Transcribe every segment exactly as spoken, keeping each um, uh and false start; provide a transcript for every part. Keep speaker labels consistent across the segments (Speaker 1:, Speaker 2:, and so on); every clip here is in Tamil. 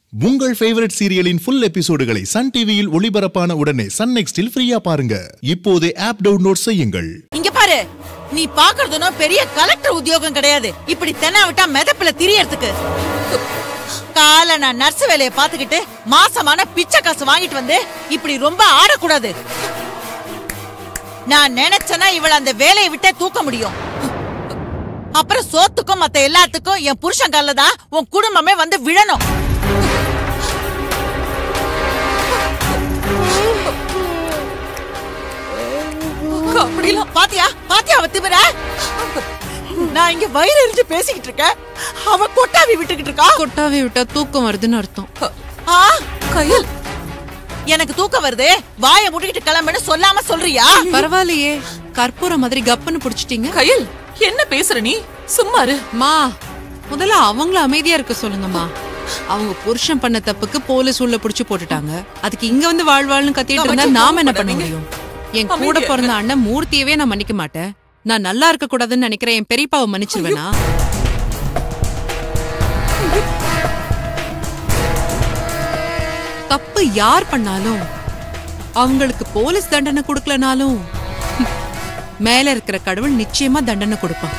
Speaker 1: உங்கள் ஃபேவரட் சீரியலின் ஃபுல் எபிசோடுகளை சன் டிவியில் ஒளிபரப்பான உடனே சன் நெக்ஸ்டில் ஃப்ரீயா பாருங்க. இப்போதே ஆப் டவுன்லோட் செய்யுங்கள்.
Speaker 2: இங்க பாரு, நீ பாக்குறதுனோ பெரிய கலெக்டர் உத்தியோகம் கிடையாது. இப்படி தென்னா விட்டா மெதப்புல திரியறதுக்கு. கால நான் நர்ஸ் வேலையை பாத்துக்கிட்டு மாசமான பிச்சை காசு வாங்கிட்டு வந்து இப்படி ரொம்ப ஆடக்கூடாது. நான் நினைச்சேன்னா இவள அந்த வேலையை விட்டே தூக்க முடியும். அப்புறம் சோத்துக்கும் மத்த எல்லாத்துக்கும் என் புருஷன் கால்ல தான் உன் குடும்பமே வந்து விழணும். அப்படிலாம் பாத்தியா பாத்தியா அவ திமிர. நான் இங்க வயிறு எரிஞ்சு பேசிக்கிட்டு இருக்கேன், அவ கொட்டாவி விட்டுக்கிட்டு இருக்கா.
Speaker 3: கொட்டாவி விட்டா தூக்கம் வருதுன்னு அர்த்தம்.
Speaker 2: ஆ கையில் எனக்கு தூக்கம் வருது, வாயை மூடிக்கிட்டு கிளம்புன்னு சொல்லாம சொல்றியா?
Speaker 3: பரவாயில்லையே, கற்பூர மாதிரி கப்புன்னு புடிச்சிட்டீங்க.
Speaker 4: கையில் என்ன பேசுற நீ? சும்மா இரு
Speaker 3: மா. முதல்ல அவங்கள அமைதியா இருக்க சொல்லுங்கம்மா. அவங்க புருஷன் பண்ண தப்புக்கு போலீஸ் உள்ள புடிச்சு போட்டுட்டாங்க. அதுக்கு இங்க வந்து வாழ்வாள்னு கத்திட்டு இருந்தா நாம என்ன பண்ண முடியும்? என் கூட பிறந்த அண்ணன் மூர்த்தியவே நான் மன்னிக்க மாட்டேன். நான் நல்லா இருக்க கூடாதுன்னு நினைக்கிறேன் என் பெரியப்பாவை மன்னிச்சிருவேனா? தப்பு யார் பண்ணாலும் அவங்களுக்கு போலீஸ் தண்டனை கொடுக்கலனாலும் மேல இருக்கிற கடவுள் நிச்சயமா தண்டனை கொடுப்பான்.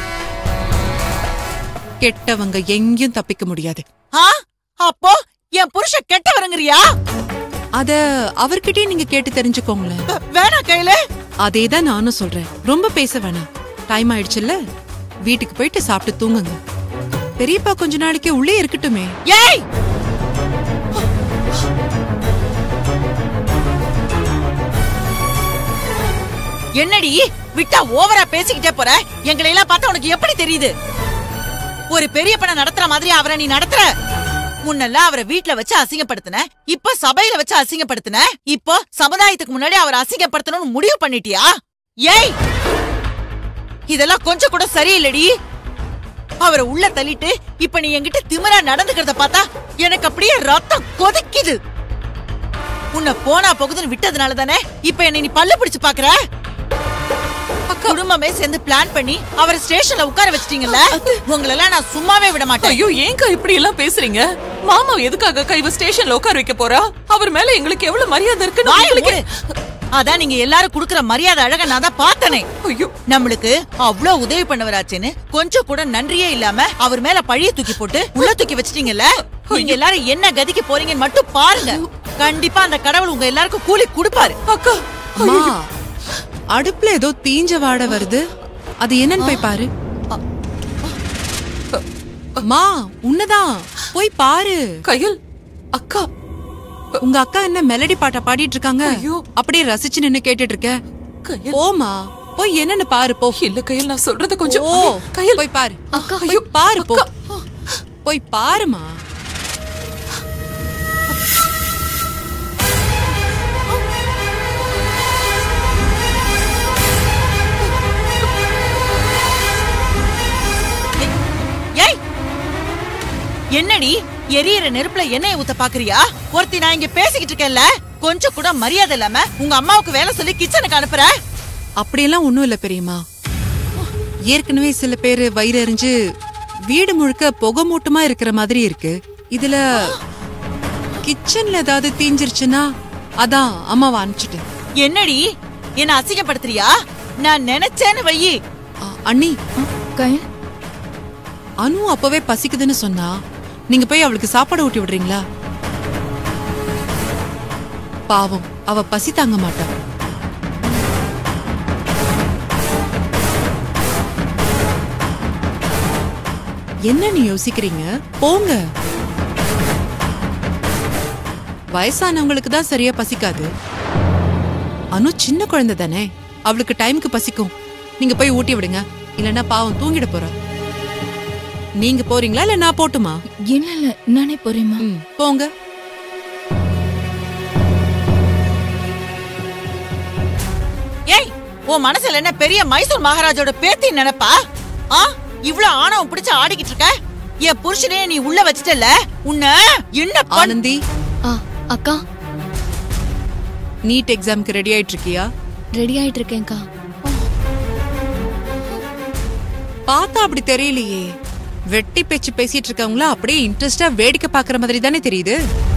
Speaker 3: கெட்டவங்க எங்கேயும் தப்பிக்க முடியாது.
Speaker 2: அப்போ என் புருஷன் கெட்டவருங்கறியா?
Speaker 3: அத அவர்கிட்டயே நீங்க கேட்டு தெரிஞ்சுக்கோங்களேன்.
Speaker 2: வேணா கையில.
Speaker 3: அதேதான் நானும் சொல்றேன், ரொம்ப பேச வேணாம். டைம் ஆயிடுச்சுல்ல, வீட்டுக்கு போயிட்டு சாப்பிட்டு தூங்குங்க. பெரியப்பா கொஞ்ச நாளைக்கு உள்ளே இருக்கட்டுமே.
Speaker 2: ஏய், என்னடி விட்டா ஓவரா பேசிக்கிட்டே போற? எங்களை எல்லாம் பார்த்தா உனக்கு எப்படி தெரியுது? ஒரு பெரிய பண நடத்துற மாதிரி அவரை நீ நடத்துற. முன்னெல்லாம் அவரை வீட்டுல வச்சு அசிங்கப்படுத்தின, இப்ப சபையில வச்சு அசிங்கப்படுத்தின, இப்போ சமுதாயத்துக்கு முன்னாடி அவரை அசிங்கப்படுத்தணும்னு முடிவு பண்ணிட்டியா? ஏய், இதெல்லாம் கொஞ்சம் கூட சரியில்லடி. அவரை உள்ள தள்ளிட்டு இப்ப நீ என்கிட்ட திமிரா நடந்துக்கிறத பார்த்தா எனக்கு அப்படியே ரத்தம் கொதிக்குது. உன்னை போனா போகுதுன்னு விட்டதுனால தானே இப்ப என்னை நீ பல்ல பிடிச்சு பாக்குற. குடும்பமே சேர்ந்து பிளான் பண்ணி அவரை ஸ்டேஷன்ல உட்கார வச்சிட்டீங்கல்ல, உங்களெல்லாம் நான் சும்மாவே விட மாட்டேன்.
Speaker 4: ஐயோ, ஏங்க இப்படி எல்லாம் பேசுறீங்க? மாமா எதுக்காக கைவ ஸ்டேஷன்ல உட்கார வைக்க போறா? அவர் மேல எங்களுக்கு எவ்வளவு மரியாதை இருக்குன்னு.
Speaker 2: அதான் நீங்க எல்லாரும் குடுக்கற மரியாதை அழக நான் தான் பார்த்தனே. ஐயோ, நம்மளுக்கு அவ்வளவு உதவி பண்ணவராச்சுன்னு கொஞ்சம் கூட நன்றியே இல்லாம அவர் மேல பழிய தூக்கி போட்டு உள்ள தூக்கி வச்சிட்டீங்கல்ல. நீங்க எல்லாரும் என்ன கதிக்கு போறீங்கன்னு மட்டும் பாருங்க. கண்டிப்பா அந்த கடவுள் உங்க எல்லாருக்கும் கூலி கொடுப்பாரு.
Speaker 4: அக்கா,
Speaker 3: அடுப்புல ஏதோ தீஞ்ச வாட வருது, அது என்னன்னு போய் பாரு. மா, உன்னதான் போய் பாரு.
Speaker 4: கையில் அக்கா,
Speaker 3: உங்க அக்கா என்ன மெலடி பாட்ட பாடிட்டு இருக்காங்க, அப்படியே ரசிச்சு நின்னு கேட்டுட்டு இருக்க. போமா, போய் என்னன்னு பாரு போ.
Speaker 4: இல்ல கையில், நான் சொல்றது கொஞ்சம்.
Speaker 3: ஓ, கையில் போய் பாரு. அக்கா போய் பாரு போ. போய் பாருமா.
Speaker 2: என்னடி எரியற நெருப்புல எண்ணெயை ஊத்த பாக்குறியா? ஒருத்தி நான் இங்க பேசிக்கிட்டு இருக்கேன்ல, கொஞ்சம் கூட மரியாதை இல்லாம உங்க அம்மாவுக்கு வேலை சொல்லி கிச்சனுக்கு அனுப்புற.
Speaker 3: அப்படியெல்லாம் ஒண்ணும் இல்ல பெரியம்மா. ஏற்கனவே சில பேரு வயிறு எரிஞ்சு வீடு முழுக்க புகை மூட்டமா இருக்கிற மாதிரி இருக்கு. இதுல கிச்சன்ல ஏதாவது தீஞ்சிருச்சுன்னா அதான் அம்மாவை அனுப்பிச்சிட்டு.
Speaker 2: என்னடி என்ன அசிங்கப்படுத்துறியா? நான் நினைச்சேன்னு வையி.
Speaker 3: அண்ணி, அனு அப்பவே பசிக்குதுன்னு சொன்னா நீங்க போய் அவளுக்கு சாப்பாடு ஊட்டி விடுறீங்களா? பாவம், அவ பசி தாங்க மாட்டா. என்ன நீ யோசிக்கிறீங்க? போங்க. வயசானவங்களுக்கு தான் சரியா பசிக்காது. அனு சின்ன குழந்தை தானே, அவளுக்கு டைமுக்கு பசிக்கும். நீங்க போய் ஊட்டி விடுங்க, இல்லன்னா பாவம் தூங்கிட போறா. நீங்க போறீங்களா இல்ல நான் போட்டுமா?
Speaker 5: இல்ல இல்ல, நானே போறேம்மா.
Speaker 3: போங்க.
Speaker 2: ஏய், உன் மனசுல என்ன பெரிய மைசூர் மகாராஜோட பேத்தி நினைப்பா? ஆ, இவ்ளோ ஆணவம் பிடிச்சு ஆடிக்கிட்டு இருக்க. என் புருஷனே நீ உள்ள வச்சிட்டல, உன்ன என்ன
Speaker 3: ஆனந்தி.
Speaker 5: அக்கா,
Speaker 3: நீட் எக்ஸாம்க்கு ரெடி ஆயிட்டு இருக்கியா?
Speaker 5: ரெடி ஆயிட்டு இருக்கேன்க்கா.
Speaker 3: பார்த்தா அப்படி தெரியலையே. வெட்டி பேச்சு பேசிட்டு இருக்கவங்கள அப்படியே இன்ட்ரெஸ்டா வேடிக்கை பாக்குற மாதிரி தானே தெரியுது.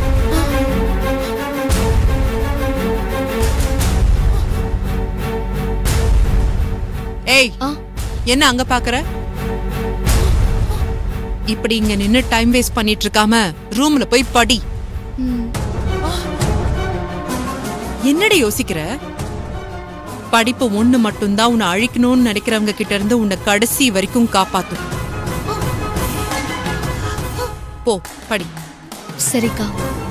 Speaker 3: ஏய், என்ன அங்க பாக்குற? இப்படி இங்க நின்னு டைம் வேஸ்ட் பண்ணிட்டு இருக்காம ரூம்ல போய் படி. என்னடி யோசிக்கிற? படிப்பு ஒண்ணு மட்டும்தான் உன்னை அழிக்கணும்னு நினைக்கிறவங்க கிட்ட இருந்து உன்னை கடைசி வரைக்கும் காப்பாத்தும். போ படி.
Speaker 5: சரிக்கா.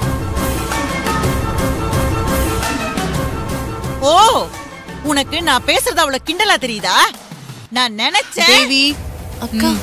Speaker 2: ஓ, உனக்கு நான் பேசுறது அவ்வளவு கிண்டலா தெரியுதா? நான் நினைச்சேன்.
Speaker 3: தேவி
Speaker 5: அக்கா,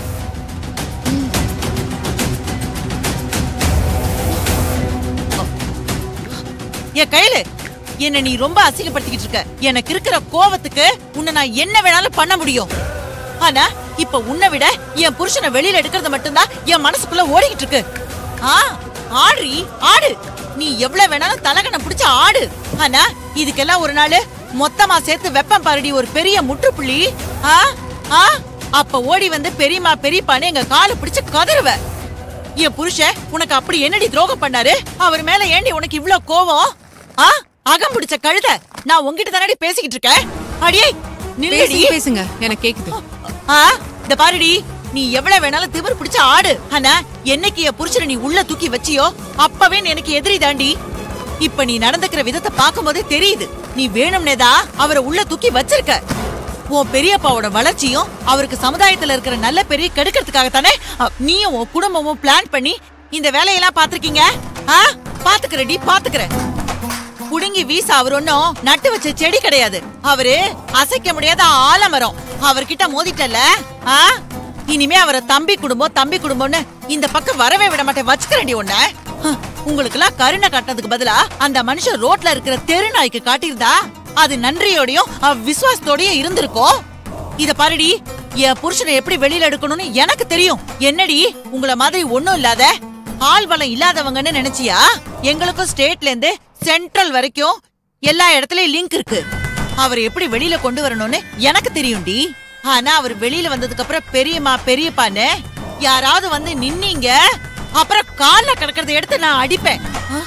Speaker 2: என் கையில என்ன நீ ரொம்ப அசிங்கப்படுத்திக்கிட்டு இருக்க. எனக்கு இருக்கிற கோவத்துக்கு உன்னை நான் என்ன வேணாலும் பண்ண முடியும். ஆனா இப்ப உன்னை விட என் புருஷனை வெளியில எடுக்கிறது மட்டும்தான் என் மனசுக்குள்ள ஓடிக்கிட்டு இருக்கு. ஆ, ஆடுறி ஆடு, நீ எவ்வளவு வேணாலும் தலகணம் பிடிச்ச ஆடு. ஆனா இதுக்கெல்லாம் ஒரு நாள் மொத்தமா சேர்த்து வெப்பம் பாருடி ஒரு பெரிய முற்றுப்புள்ளி. ஆ ஆ அப்ப ஓடி வந்து பெரியமா பெரியப்பான்னு எங்க காலை பிடிச்சு கதறுவ. என் புருஷன் உனக்கு அப்படி என்னடி துரோகம் பண்ணாரு? அவர் மேல ஏண்டி உனக்கு இவ்ளோ கோவம்? ஆ, அகம் பிடிச்ச கழுத, நான் உன்கிட்ட தானடி பேசிக்கிட்டு இருக்கேன். அடியே நில்லடி.
Speaker 3: பேசுங்க, எனக்கு கேக்குது.
Speaker 2: ஆ, இந்த பாருடி, நீ எவ்வளவு வேணாலும் திமிர் பிடிச்ச ஆடு. ஆனா என்னைக்கு என் புருஷனை நீ உள்ள தூக்கி வச்சியோ அப்பவே எனக்கு எதிரி தாண்டி. இப்ப நீ நடந்துக்கிற விதத்தை பார்க்கும் போதே தெரியுது, நீ வேணும்னேதான் அவரை உள்ள தூக்கி வச்சிருக்க. உன் பெரியப்பாவோட வளர்ச்சியும் அவருக்கு சமுதாயத்துல இருக்கிற நல்ல பெரிய கெடுக்கிறதுக்காகத்தானே நீயும் உன் குடும்பமும் பிளான் பண்ணி இந்த வேலையெல்லாம் பாத்துருக்கீங்க. ஆ, பாத்துக்கிறடி பாத்துக்கிற. புடுங்கி வீச அவர் ஒன்னும் நட்டு வச்ச செடி கிடையாது. அவரு அசைக்க முடியாத ஆலமரம். அவர்கிட்ட மோதிட்டல, ஆ, இனிமே அவரை தம்பி குடும்பம் தம்பி குடும்பம்னு இந்த பக்கம் வரவே விட மாட்டேன். வச்சுக்கிறேன்டி ஒன்ன. உங்களுக்கு எல்லாம் கருணை காட்டினதுக்கு பதிலா அந்த மனுஷன் ரோட்ல இருக்கிற தெரு நாய்க்கு காட்டியிருந்தா அது நன்றியோடையும் விசுவாசத்தோடயும் இருந்திருக்கும். இத பாருடி, என் புருஷனை எப்படி வெளியில எடுக்கணும்னு எனக்கு தெரியும். என்னடி உங்கள மாதிரி ஒண்ணும் இல்லாத ஆள் பலம் இல்லாதவங்கன்னு நினைச்சியா? எங்களுக்கும் ஸ்டேட்ல இருந்து சென்ட்ரல் வரைக்கும் எல்லா இடத்துலயும் லிங்க் இருக்கு. அவர் எப்படி வெளியில கொண்டு வரணும்னு எனக்கு தெரியும்டி. ஆனா அவர் வெளியில வந்ததுக்கு அப்புறம் பெரியம்மா பெரியப்பான்னு யாராவது வந்து நின்னீங்க, அப்புறம் கால்ல கிடக்கிறத எடுத்து நான் அடிப்பேன்.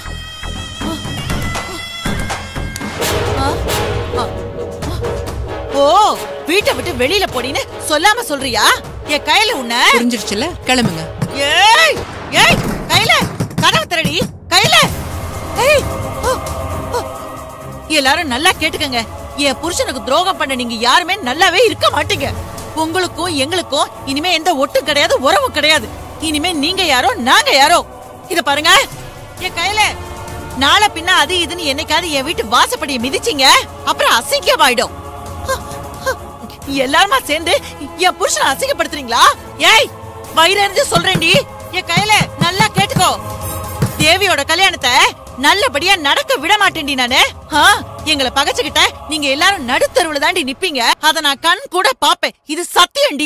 Speaker 2: ஓ, வீட்டை விட்டு வெளியில போடின்னு சொல்லாம சொல்றியா? என் கையில உன்ன
Speaker 3: புரிஞ்சிருச்சுல, கிளம்புங்க.
Speaker 2: ஏய் ஏய், கையில கதவு திறடி, கையில. ஏய், எல்லாரும் நல்லா கேட்டுக்கங்க. என் புருஷனுக்கு துரோகம் பண்ண நீங்க யாருமே நல்லாவே இருக்க மாட்டீங்க. உங்களுக்கும் எங்களுக்கும் இனிமே எந்த ஒட்டும் கிடையாது, உறவும் கிடையாது. இனிமே நீங்க யாரோ நாங்க யாரோ. இத பாருங்க, என் கையில நாளை பின்ன அது இதுன்னு என்னைக்காவது என் வீட்டு வாசப்படியை மிதிச்சீங்க, அப்புறம் அசிங்கமாயிடும். எல்லாருமா சேர்ந்து என் புருஷனை அசிங்கப்படுத்துறீங்களா? ஏய், வயிறு சொல்றேன்டி, என் கையில நல்லா கேட்டுக்கோ. தேவியோட கல்யாணத்தை நல்லபடியா நடக்க விட மாட்டேன்டி நானு. எங்களை பகச்சுக்கிட்ட நீங்க எல்லாரும் நடுத்தருவுல தாண்டி நிப்பீங்க. அத நான் கண் கூட பாப்பேன். இது சத்தியம்டி.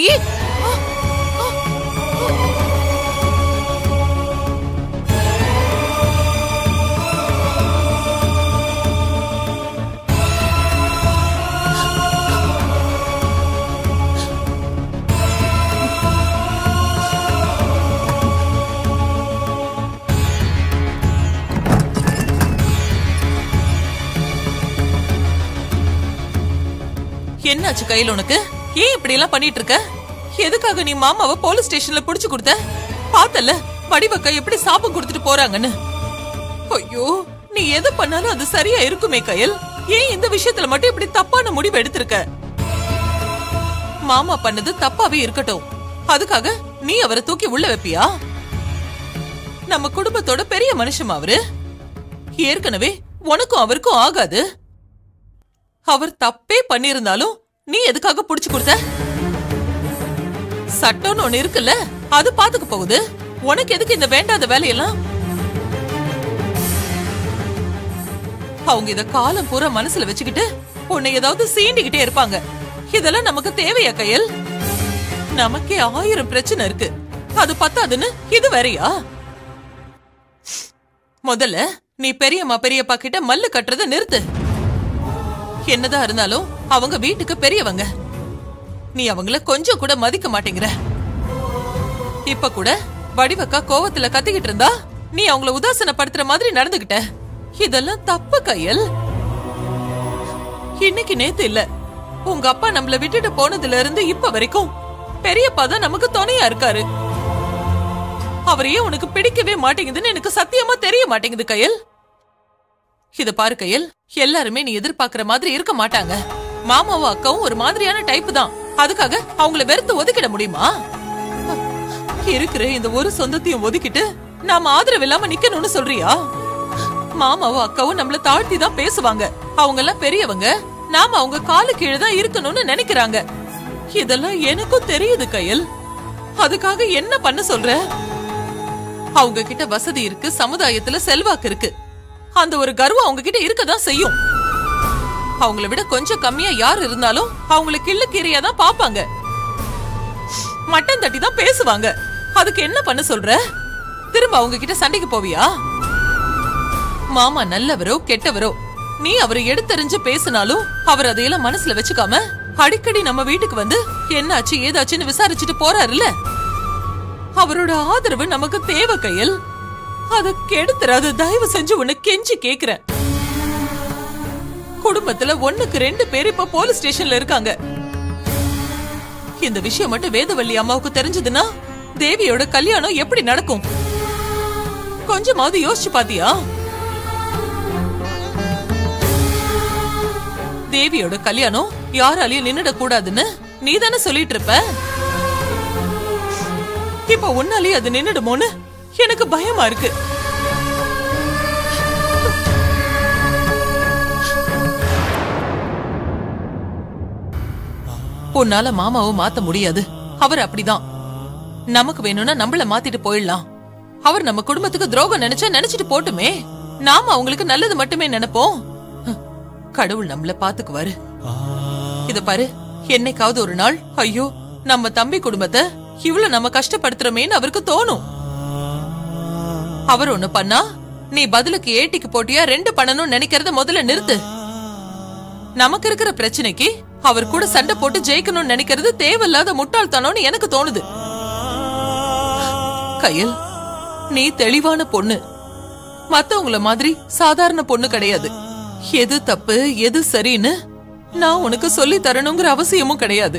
Speaker 4: என்னாச்சு கையில உனக்கு? ஏன் இப்படி எல்லாம் பண்ணிட்டு இருக்க? எதுக்காக நீ மாமாவை போலீஸ் ஸ்டேஷன்ல புடிச்சு கொடுத்த? பார்த்தல வடிவக்கா எப்படி சாபம் கொடுத்துட்டு போறாங்கன்னு. ஐயோ, நீ எது பண்ணாலும் அது சரியா இருக்குமே கயல். ஏன் இந்த விஷயத்துல மட்டும் இப்படி தப்பான முடிவு எடுத்திருக்க? மாமா பண்ணது தப்பாவே இருக்கட்டும், அதுக்காக நீ அவரை தூக்கி உள்ள வைப்பியா? நம்ம குடும்பத்தோட பெரிய மனுஷன் அவரு. ஏற்கனவே உனக்கும் அவருக்கும் ஆகாது. அவர் தப்பே பண்ணிருந்தாலும் நீ எதுக்காக புடிச்சு கொடுத்த? சட்டம்னு ஒண்ணு இருக்குல்ல, அது பாத்துக்க போகுது. உனக்கு எதுக்கு இந்த வேண்டாத வேலையெல்லாம்? அவங்க இத காலம் பூரா மனசுல வச்சுக்கிட்டு உன்னை ஏதாவது சீண்டிக்கிட்டே இருப்பாங்க. இதெல்லாம் நமக்கு தேவையா கயல்? நமக்கே ஆயிரம் பிரச்சனை இருக்கு, அது பத்தாதுன்னு இது வேறையா? முதல்ல நீ பெரியம்மா பெரியப்பா கிட்ட மல்லு கட்டுறத நிறுத்து. என்னதான் இருந்தாலும் அவங்க வீட்டுக்கு பெரியவங்க. நீ அவங்கள கொஞ்சம் கூட மதிக்க மாட்டேங்கிற. இப்ப கூட வடிவக்கா கோவத்துல கத்திக்கிட்டு இருந்தா நீ அவங்கள உதாசனப்படுத்துற மாதிரி நடந்துகிட்ட. இதெல்லாம் தப்பு கையல். இன்னைக்கு நேத்து இல்ல, உங்க அப்பா நம்மள விட்டுட்டு போனதுல இருந்து இப்ப வரைக்கும் பெரியப்பா தான் நமக்கு துணையா இருக்காரு. அவரையே உனக்கு பிடிக்கவே மாட்டேங்குதுன்னு எனக்கு சத்தியமா தெரிய மாட்டேங்குது கையல். இத பாரு கையல், எல்லாருமே நீ எதிர்பார்க்கிற மாதிரி இருக்க மாட்டாங்க. மாமாவும் அக்காவும் ஒரு மாதிரியான டைப் தான். அதுக்காக அவங்கள வெறுத்து ஒதுக்கிட முடியுமா? இருக்கிற இந்த ஒரு சொந்தத்தையும் ஒதுக்கிட்டு நாம ஆதரவு இல்லாம நிக்கணும்னு சொல்றியா? மாமாவும் அக்காவும் நம்மள தாழ்த்தி தான் பேசுவாங்க. அவங்க எல்லாம் பெரியவங்க, நாம அவங்க காலு கீழே தான் இருக்கணும்னு நினைக்கிறாங்க. இதெல்லாம் எனக்கும் தெரியுது கையல். அதுக்காக என்ன பண்ண சொல்ற? அவங்க கிட்ட வசதி இருக்கு, சமுதாயத்துல செல்வாக்கு இருக்கு. அந்த ஒரு கர்வம் அவங்க கிட்ட இருக்கதான் செய்யும். அவங்கள விட கொஞ்சம் கம்மியா யார் இருந்தாலும் அவங்கள கிள்ளு கீரையா தான் பாப்பாங்க, மட்டன் தட்டி தான் பேசுவாங்க. அதுக்கு என்ன பண்ண சொல்ற? திரும்ப அவங்க கிட்ட சண்டைக்கு போவியா? மாமா நல்லவரோ கெட்டவரோ, நீ அவரை எடுத்தறிஞ்சு பேசினாலும் அவர் அதையெல்லாம் மனசுல வச்சுக்காம அடிக்கடி நம்ம வீட்டுக்கு வந்து என்னாச்சு ஏதாச்சுன்னு விசாரிச்சுட்டு போறாருல்ல. அவரோட ஆதரவு நமக்கு தேவை கையல். அத கெடுத்துறாது, தயவு செஞ்சு உன்னை கெஞ்சி கேக்குறேன். குடும்பத்துல ஒண்ணுக்கு ரெண்டு பேர் இப்ப போலீஸ் ஸ்டேஷன்ல இருக்காங்க. இந்த விஷயம் மட்டும் வேதவள்ளி அம்மாவுக்கு தெரிஞ்சதுன்னா தேவியோட கல்யாணம் எப்படி நடக்கும்? கொஞ்சமாவது யோசிச்சு பாத்தியா? தேவியோட கல்யாணம் யாராலையும் நின்னுட கூடாதுன்னு நீ தானே சொல்லிட்டு இருப்ப. இப்ப உன்னாலேயே அது நின்னுடுமோன்னு எனக்கு பயமா இருக்கு. உன்னால மாமாவும் மாத்த முடியாது. அவர் அப்படிதான். நமக்கு வேணும்னா நம்மள மாத்திட்டு போயிடலாம். அவர் நம்ம குடும்பத்துக்கு துரோகம் நினைச்சா நினைச்சிட்டு போட்டுமே. நாம அவங்களுக்கு நல்லது மட்டுமே நினைப்போம். கடவுள் நம்மள பாத்துக்குவாரு. இத பாரு, என்னைக்காவது ஒரு நாள் ஐயோ நம்ம தம்பி குடும்பத்தை இவ்வளவு நம்ம கஷ்டப்படுத்துறோமேன்னு அவருக்கு தோணும். அவர் ஒண்ணு பண்ணா நீ பதிலுக்கு ஏட்டிக்கு போட்டியா ரெண்டு பண்ணணும் நினைக்கிறத முதல்ல நிறுத்து. நமக்கு இருக்கிற பிரச்சனைக்கு அவர் கூட சண்டை போட்டு ஜெயிக்கணும்னு நினைக்கிறது தேவையில்லாத முட்டாள்தனம்னு எனக்கு தோணுது. கையல், நீ தெளிவான பொண்ணு. மத்தவங்கள மாதிரி சாதாரண பொண்ணு கிடையாது. எது தப்பு எது சரின்னு நான் உனக்கு சொல்லி தரணுங்கிற அவசியமும் கிடையாது.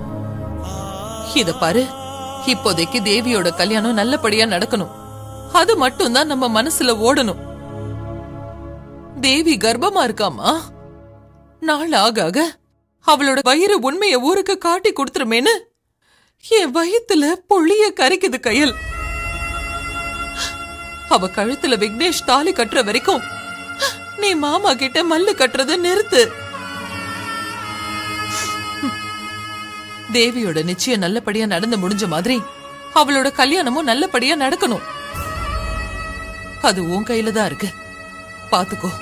Speaker 4: இத பாரு, இப்போதைக்கு தேவியோட கல்யாணம் நல்லபடியா நடக்கணும். அது மட்டும் தான் நம்ம மனசுல ஓடணும். தேவி கர்ப்பமா இருக்காமா? நாள் ஆக ஆக அவளோட வயிறு உண்மைய ஊருக்கு காட்டி கொடுத்துருமேன்னு என் வயித்துல பொள்ளிய கரைக்குது கையல். அவ கழுத்துல விக்னேஷ் தாலி கட்டுற வரைக்கும் நீ மாமா கிட்ட மல்லு கட்டுறத நிறுத்து. தேவியோட நிச்சயம் நல்லபடியா நடந்து முடிஞ்ச மாதிரி அவளோட கல்யாணமும் நல்லபடியா நடக்கணும். அது உன் கையில தான் இருக்கு, பாத்துக்கோ.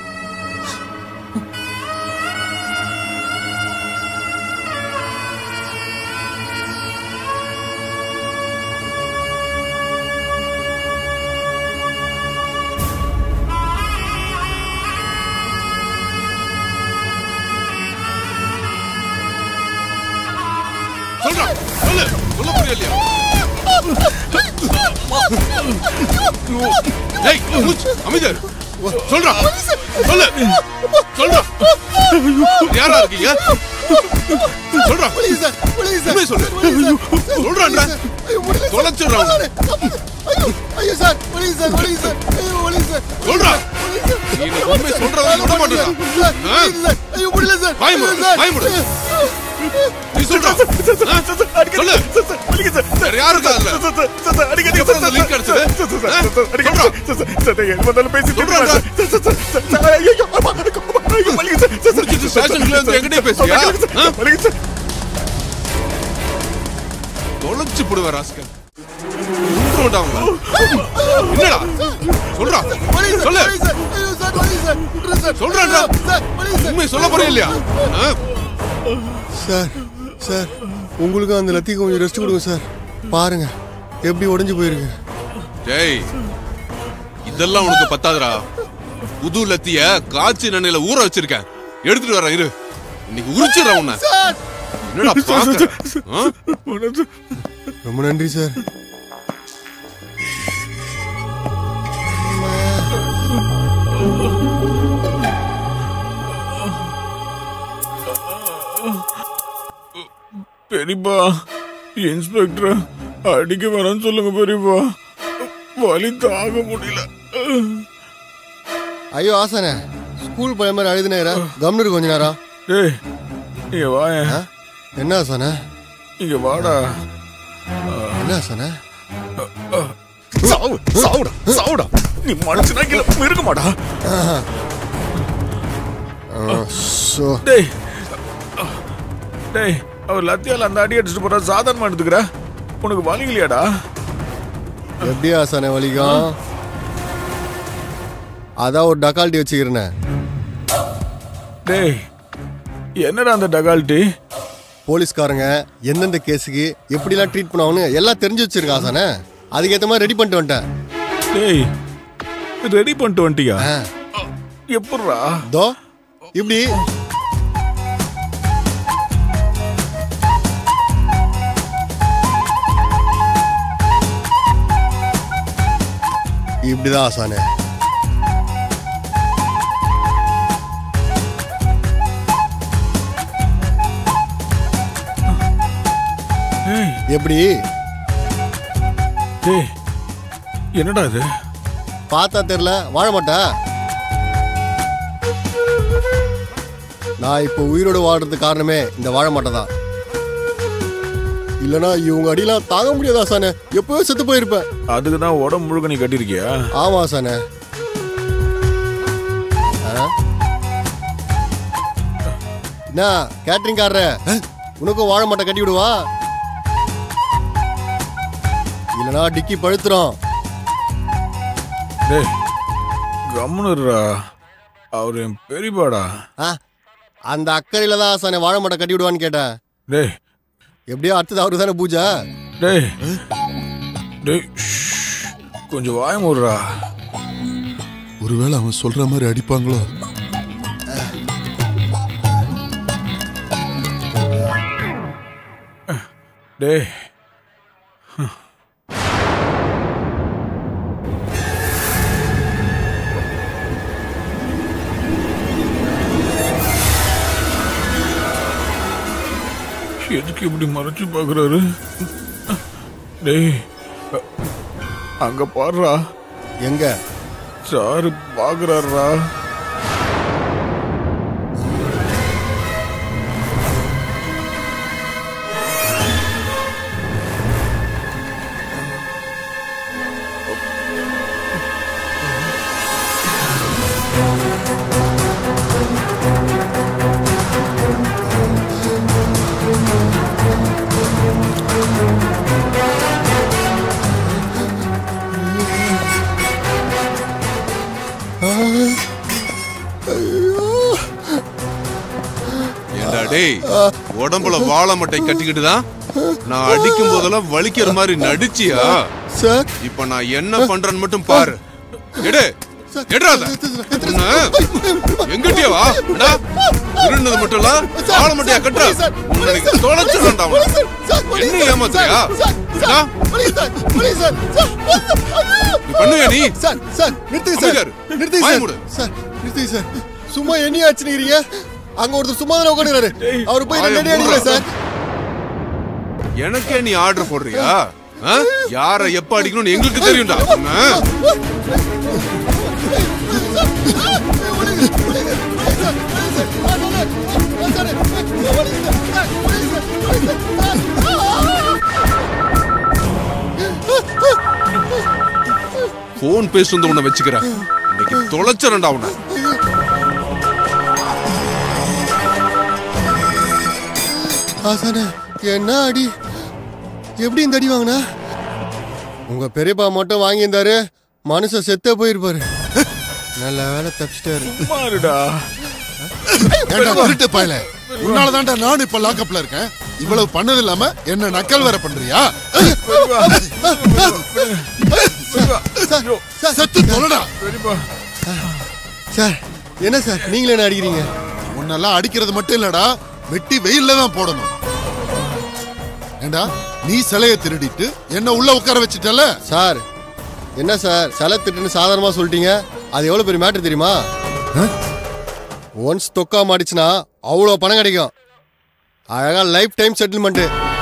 Speaker 6: யாரா இருக்கீங்க? சொல்றா, தொலைச்சு போடுவ ராஸ்கல். என்னடா சொல்றா, சொல்லு சொல்றா, உண்மை சொல்ல போறீங்க இல்லையா?
Speaker 7: சார் சார் உங்களுக்கு அந்த லத்திக்கு கொஞ்சம் ரெஸ்ட் கொடுங்க சார். பாருங்க எப்படி உடைஞ்சு போயிருக்கு.
Speaker 6: டேய், இதெல்லாம் உனக்கு பத்தாதுடா. புது லத்திய காய்ச்சி நெண்ணையில ஊற வச்சிருக்கேன், எடுத்துட்டு வரேன் இரு. இன்னைக்கு உரிச்சிடுறேன் உன்னை. என்னடா பாக்க?
Speaker 7: ரொம்ப நன்றி சார்.
Speaker 8: பெரியப்பா இன்ஸ்பெக்டர் அடிக்க வரேன்னு சொல்லுங்க பெரியப்பா, வலி தாங்க முடியல.
Speaker 7: ஐயோ ஆசானே, ஸ்கூல் பையன் மாதிரி அழுதுனேரா, கம்னு கொஞ்ச நேரம்.
Speaker 8: ஏய் இங்க வாய.
Speaker 7: என்ன ஆசானே?
Speaker 8: இங்க வாடா.
Speaker 7: என்ன ஆசானே?
Speaker 8: சாவு சாவுடா சாவுடா, நீ மனுஷனா இல்ல இருக்க மாட்டா. டேய் டேய், அவர் லத்தியால அந்த அடி அடிச்சுட்டு போறா, சாதாரணமா எடுத்துக்கிற, உனக்கு வலிக்கலையாடா?
Speaker 7: எப்படி ஆசானே வலிக்கும்? அதான் ஒரு டக்கால்ட்டி வச்சுக்கிறேன்.
Speaker 8: டேய் என்னடா அந்த டகால்ட்டி?
Speaker 7: போலீஸ்காரங்க எந்தெந்த கேஸுக்கு எப்படிலாம் ட்ரீட் பண்ணுவாங்கன்னு எல்லாம் தெரிஞ்சு வச்சிருக்கா ஆசானே, அதுக்கேற்ற மாதிரி ரெடி பண்ணிட்டு வந்துட்டேன்.
Speaker 8: டேய் ரெடி பண்ணிட்டு வந்துட்டியா? எப்பட்றா?
Speaker 7: தோ இப்படி இப்படிதான் ஆசானே. எப்படி?
Speaker 8: டேய் என்னடா இது?
Speaker 7: பார்த்தா தெரியல, வாழ மாட்டா. நான் இப்போ உயிரோடு வாழ்றதுக்கு காரணமே இந்த வாழ மாட்டை தான். இல்லனா இவங்க அடியெல்லாம் தாங்க முடியாது ஆசானே, எப்பவே செத்து போயிருப்பேன்.
Speaker 8: அதுக்கு தான் உடம்பு முழுக்க நீ கட்டிருக்கியா?
Speaker 7: ஆமா ஆசானே. என்ன கேட்டரிங் காரர, உனக்கும் வாழ மாட்டை கட்டி விடுவா? இல்லனா டிக்கி பழுத்துறோம்.
Speaker 8: டேய் கம்முனுடா, அவர் என் பெரியப்பாடா.
Speaker 7: அந்த அக்கறையில தான் ஆசானே வாழ மாட்டை கட்டி விடுவான்னு கேட்டேன்.
Speaker 8: டேய்
Speaker 7: எப்படியோ அடுத்தது அவரு தானே பூஜா.
Speaker 8: டேய் டேய் கொஞ்சம் வாய மூடுறா.
Speaker 1: ஒருவேளை அவன் சொல்ற மாதிரி அடிப்பாங்களோ?
Speaker 8: டேய் எதுக்கு இப்படி மறைச்சு பாக்குறாரு? டேய் அங்க பாடுறா.
Speaker 7: எங்க
Speaker 8: சாரு பாக்குறாருடா.
Speaker 6: உடம்புல வாழை மட்டை கட்டிக்கிட்டு தான் நான் அடிக்கும் போதெல்லாம் வலிக்கிற மாதிரி நடிச்சியா? இப்ப நான் என்ன பண்றேன்னு மட்டும் பாரு. எடு எங்கிட்டே வா. இருந்தது மட்டும் இல்ல வாழை மட்டையா கட்டுற, தொலைச்சுடா. என்ன ஏமாத்துறியா? பண்ணுவ நீ?
Speaker 7: சும்மா என்ன ஆச்சுக்கிறீங்க? அங்க ஒருத்தர் சும்மா தான் உட்காந்துறாரு, அவரு போய் ரெடி அடிக்கல சார்.
Speaker 6: எனக்கே நீ ஆர்டர் போடுறியா? யார எப்ப அடிக்கணும்னு எங்களுக்கு தெரியும்டா. போன் பேச வந்து உன்னை வச்சுக்கிறேன், இன்னைக்கு தொலைச்சரண்டா உன்னை.
Speaker 7: ஆசானே என்ன அடி? எப்படி இந்த அடி வாங்கினா? உங்க பெரியப்பா மட்டும் வாங்கியிருந்தாரு, மனுஷன் செத்தே போயிருப்பாரு. நல்ல வேலை தப்பிச்சிட்டாரு.
Speaker 1: உன்னாலதான்டா நான் இப்ப லாக்அப்ல இருக்கேன். இவ்வளவு பண்ணது இல்லாம என்ன நக்கல் வேற பண்றியா? செத்து தொலைடா.
Speaker 7: சார் என்ன சார் நீங்களே என்ன அடிக்கிறீங்க?
Speaker 1: உன்னெல்லாம் அடிக்கிறது மட்டும் இல்லடா, வெட்டி வெயில்ல தான் போடணும். ஏண்டா நீ சிலையை திருடிட்டு என்ன உள்ள உட்கார வச்சிட்டல?
Speaker 7: சார் என்ன சார் சிலை திருட்டுன்னு சாதாரணமா சொல்லிட்டீங்க, அது எவ்வளவு பெரிய மேட்டர் தெரியுமா? ஒன்ஸ் தொக்கா மாடிச்சுன்னா அவ்வளோ பணம் கிடைக்கும். அழகா லைஃப் டைம் செட்டில்மெண்ட்.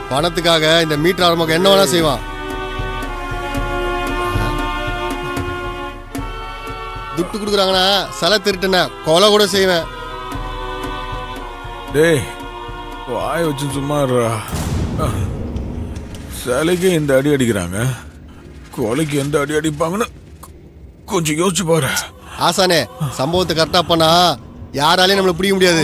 Speaker 7: பணத்துக்காக இந்த மீட்டர் ஆரம்பம் என்ன வேணா செய்வான். துட்டு கொடுக்குறாங்கன்னா சிலை திருட்டுன கொலை கூட செய்வேன்.
Speaker 8: டேய் வாய வச்சு சும்மா சிலைக்கு எந்த அடி அடிக்கிறாங்க, கொலைக்கு எந்த அடி அடிப்பாங்கன்னு கொஞ்சம் யோசிச்சு பாரு.
Speaker 7: ஆசானே சம்பவத்தை கரெக்டா பண்ணா யாராலையும் நம்மளை பிடிக்க முடியாது.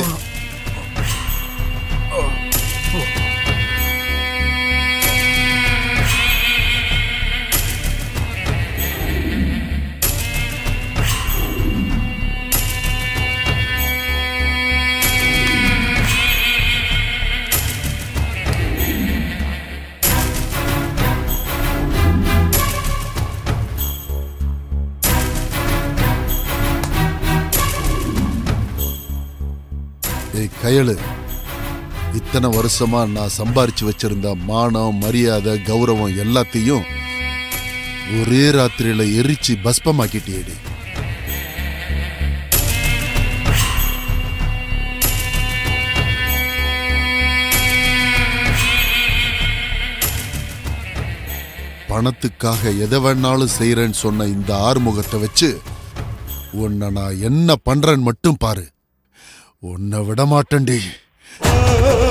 Speaker 1: கையளு, இத்தனை வருஷமா நான் சம்பாரிச்சு வச்சிருந்த மானம் மரியாதை கௌரவம் எல்லாத்தையும் ஒரே ராத்திரியில எரிச்சு பஸ்பமாக்கிட்டேடி. பணத்துக்காக எதை வேணாலும் செய்யறேன்னு சொன்ன இந்த ஆறுமுகத்தை வச்சு உன்னை நான் என்ன பண்றேன்னு மட்டும் பாரு. உன்னை விட மாட்டேன்டி.